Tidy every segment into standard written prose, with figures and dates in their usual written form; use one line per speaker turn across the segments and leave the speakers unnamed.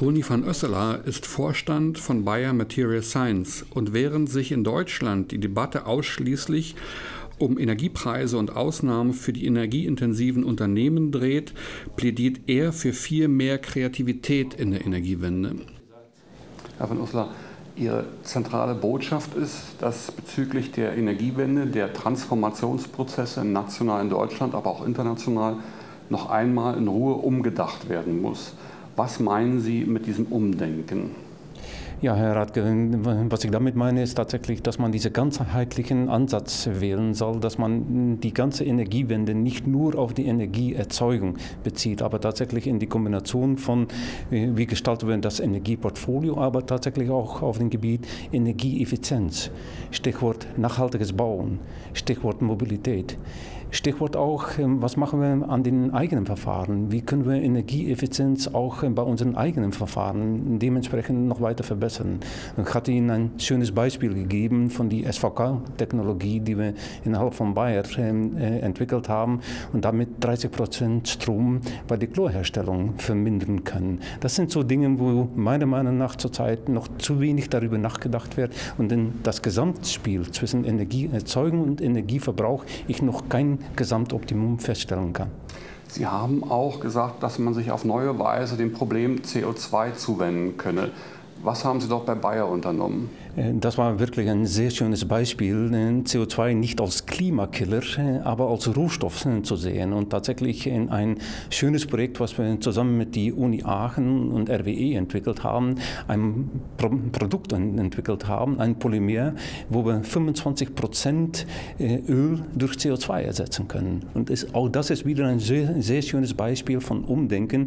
Toni van Oesselaar ist Vorstand von Bayer Materials Science und während sich in Deutschland die Debatte ausschließlich um Energiepreise und Ausnahmen für die energieintensiven Unternehmen dreht, plädiert er für viel mehr Kreativität in der Energiewende.
Herr van Oesselaar, Ihre zentrale Botschaft ist, dass bezüglich der Energiewende, der Transformationsprozesse national in Deutschland, aber auch international, noch einmal in Ruhe umgedacht werden muss. Was meinen Sie mit diesem Umdenken?
Ja, Herr Radke, was ich damit meine, ist tatsächlich, dass man diesen ganzheitlichen Ansatz wählen soll, dass man die ganze Energiewende nicht nur auf die Energieerzeugung bezieht, aber tatsächlich in die Kombination von, wie gestalten wir das Energieportfolio, aber tatsächlich auch auf dem Gebiet Energieeffizienz. Stichwort nachhaltiges Bauen, Stichwort Mobilität. Stichwort auch, was machen wir an den eigenen Verfahren? Wie können wir Energieeffizienz auch bei unseren eigenen Verfahren dementsprechend noch weiter verbessern? Ich hatte Ihnen ein schönes Beispiel gegeben von der SVK-Technologie, die wir innerhalb von Bayer entwickelt haben und damit 30% Strom bei der Chlorherstellung vermindern können. Das sind so Dinge, wo meiner Meinung nach zurzeit noch zu wenig darüber nachgedacht wird und in das Gesamtspiel zwischen Energieerzeugung und Energieverbrauch ich noch kein Gesamtoptimum feststellen kann.
Sie haben auch gesagt, dass man sich auf neue Weise dem Problem CO2 zuwenden könne. Was haben Sie dort bei Bayer unternommen?
Das war wirklich ein sehr schönes Beispiel, CO2 nicht als Klimakiller, aber als Rohstoff zu sehen. Und tatsächlich in ein schönes Projekt, was wir zusammen mit der Uni Aachen und RWE entwickelt haben, ein Produkt entwickelt haben, ein Polymer, wo wir 25% Öl durch CO2 ersetzen können. Und auch das ist wieder ein sehr, sehr schönes Beispiel von Umdenken,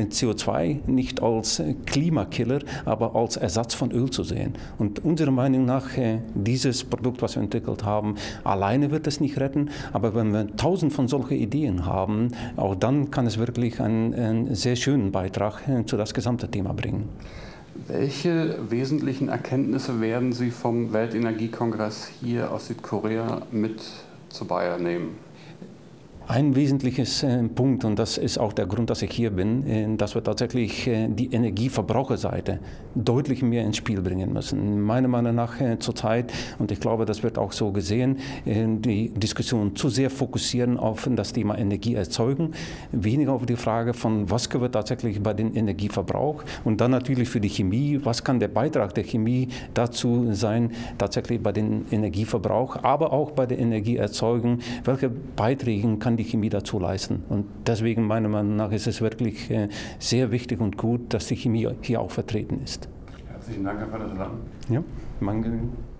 CO2 nicht als Klimakiller, aber als Ersatz von Öl zu sehen. Und unserer Meinung nach, dieses Produkt, was wir entwickelt haben, alleine wird es nicht retten, aber wenn wir 1000 von solchen Ideen haben, auch dann kann es wirklich einen sehr schönen Beitrag zu das gesamte Thema bringen.
Welche wesentlichen Erkenntnisse werden Sie vom Weltenergiekongress hier aus Südkorea mit zu Bayer nehmen?
Ein wesentliches Punkt, und das ist auch der Grund, dass ich hier bin, dass wir tatsächlich die Energieverbraucherseite deutlich mehr ins Spiel bringen müssen. Meiner Meinung nach zurzeit, und ich glaube, das wird auch so gesehen, die Diskussion zu sehr fokussieren auf das Thema Energieerzeugung, weniger auf die Frage von, was können wir tatsächlich bei den Energieverbrauch und dann natürlich für die Chemie, was kann der Beitrag der Chemie dazu sein, tatsächlich bei den Energieverbrauch, aber auch bei der Energieerzeugung, welche Beiträge kann die Chemie dazu leisten. Und deswegen meiner Meinung nach ist es wirklich sehr wichtig und gut, dass die Chemie hier auch vertreten ist.
Herzlichen Dank, Herr van Oesselaar.
Ja, danke.